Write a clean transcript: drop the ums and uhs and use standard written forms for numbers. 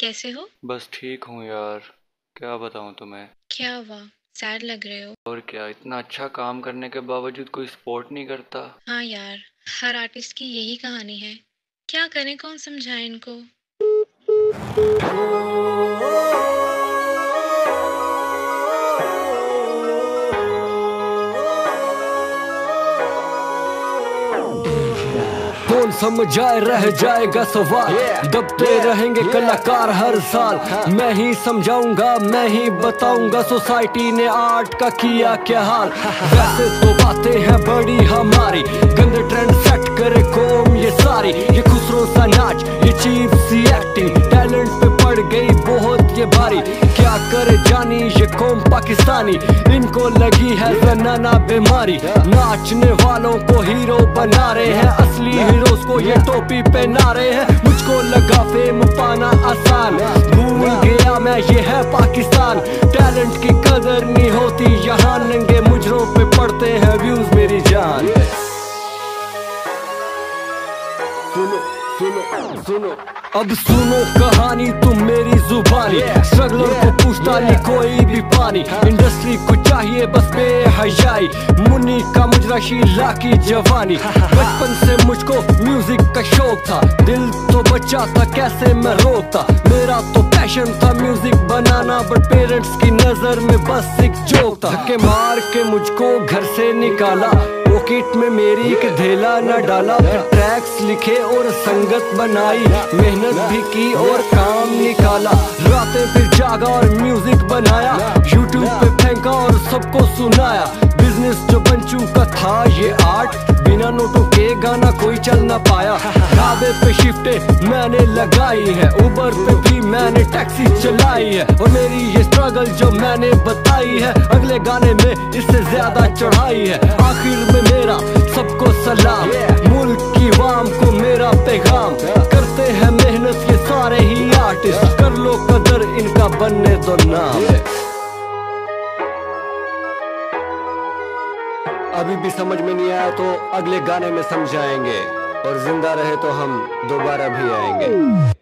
कैसे हो? बस ठीक हूँ यार। क्या बताऊँ तुम्हें। क्या हुआ? सैड लग रहे हो। और क्या, इतना अच्छा काम करने के बावजूद कोई सपोर्ट नहीं करता। हाँ यार, हर आर्टिस्ट की यही कहानी है। क्या करें, कौन समझाए इनको। कौन समझाए, रह जाएगा सवाल। दबते रहेंगे कलाकार हर साल। मैं ही समझाऊंगा, मैं ही बताऊंगा सोसाइटी ने आर्ट का किया क्या हाल। वैसे तो बातें हैं बड़ी हमारी, गंदे ट्रेंड सेट करे कौम ये सारी। ये खुसरो सा नाच, ये चीप सी एक्टिंग, टैलेंट पे पड़ गई बहुत ये भारी। क्या करे जानी ये कौम पाकिस्तानी, इनको लगी है जनाना बीमारी। नाचने वालों को हीरो बना रहे हैं, असली हीरोज को ये टोपी पहना रहे हैं। मुझको लगा फेम पाना आसान, भूल गया मैं ये है पाकिस्तान। टैलेंट की कदर नहीं होती यहाँ, नंगे मुजरों पे पड़ते हैं व्यूज मेरी जान। सुनो सुनो सुनो, अब सुनो कहानी तुम मेरी जुबानी। स्ट्रगलर को पूछता नहीं कोई भी पानी, इंडस्ट्री को चाहिए बस बेहयाई। मुन्नी का मुजरा शीला की जवानी, बचपन से मुझको म्यूजिक का शौक था। दिल तो बच्चा था कैसे मैं रोकता, मेरा तो पैशन था म्यूजिक बनाना। बट पेरेंट्स की नजर में बस एक जोक था। धक्के मार के मुझको घर से निकाला, पॉकेट में मेरी एक धेला न डाला। फिर ट्रैक्स लिखे और संगत बनाई, मेहनत भी की और काम निकाला। रातें फिर जागा और म्यूजिक बनाया, यूट्यूब पे फेंका और सबको सुनाया। बिजनेस जो बन चुका था ये आर्ट, बिना नोटों के गाना कोई चल ना पाया। ढाबे पे शिफ्टें मैंने लगाई है, उबर पे भी मैंने टैक्सी चलाई है। और मेरी ये स्ट्रगल जो मैंने बताई है, अगले गाने में इससे ज्यादा चढ़ाई है। आखिर में मेरा सबको सलाम, मुल्क की वाम को मेरा पैगाम। करते हैं मेहनत ये सारे ही आर्टिस्ट, कर लो कदर इनका बनने दो नाम। अभी भी समझ में नहीं आया तो अगले गाने में समझाएंगे, और जिंदा रहे तो हम दोबारा भी आएंगे।